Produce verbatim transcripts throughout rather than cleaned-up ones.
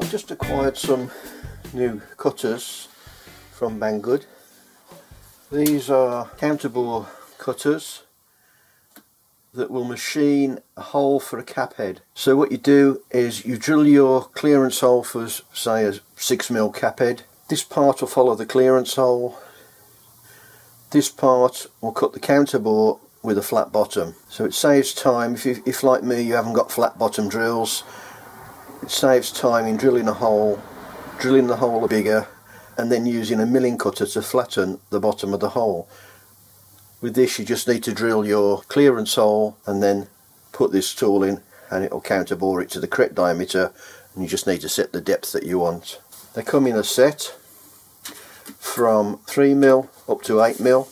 just acquired some new cutters from Banggood. These are counterbore cutters that will machine a hole for a cap head. So what you do is you drill your clearance hole for, say, a six mil cap head. This part will follow the clearance hole. This part will cut the counterbore with a flat bottom. So it saves time. If, you, if like me you haven't got flat bottom drills, it saves time in drilling a hole, drilling the hole bigger, and then using a milling cutter to flatten the bottom of the hole. With this you just need to drill your clearance hole and then put this tool in and it will counterbore it to the correct diameter, and you just need to set the depth that you want. They come in a set from three mil up to eight mil.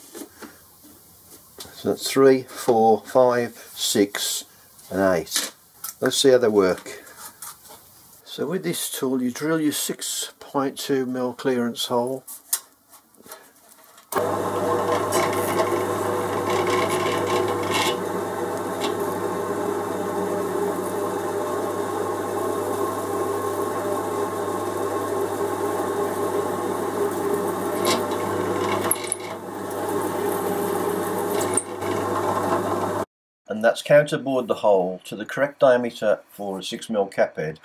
So that's three, four, five, six and eight. Let's see how they work. So with this tool you drill your six point two mil clearance hole. And that's counterbored the hole to the correct diameter for a six mil cap head.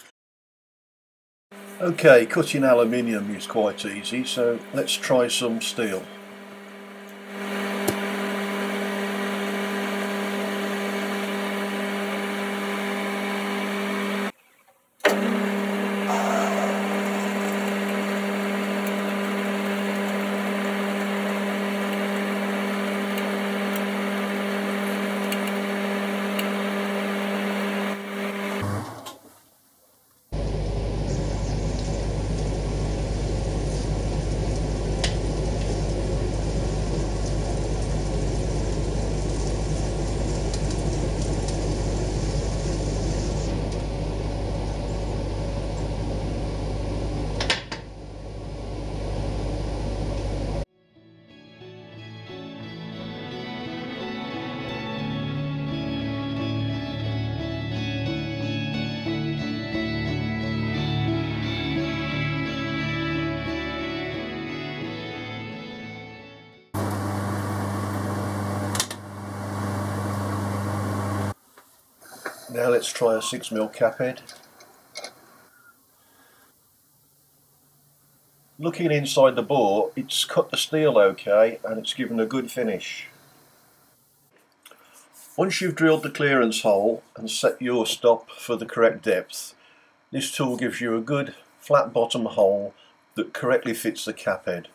Okay, cutting aluminium is quite easy, so let's try some steel. Now let's try a six mil cap head. Looking inside the bore, it's cut the steel okay and it's given a good finish. Once you've drilled the clearance hole and set your stop for the correct depth, this tool gives you a good flat bottom hole that correctly fits the cap head.